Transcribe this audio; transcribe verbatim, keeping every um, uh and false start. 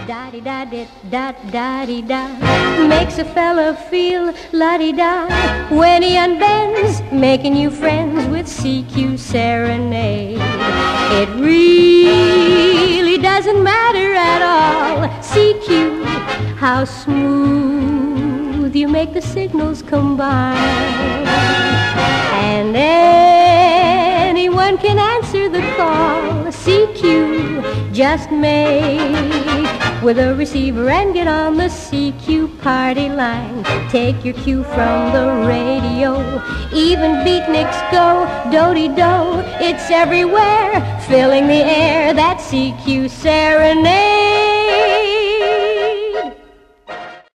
Da-di-da-di-da-da-di-da makes a fella feel la-di-da when he unbends, making you friends with C Q Serenade. It really doesn't matter at all, C Q, how smooth you make the signals combine. And anyone can answer the call, C Q, just make with a receiver and get on the C Q party line. Take your cue from the radio, even beatniks go do-de-do. It's everywhere, filling the air, that C Q Serenade.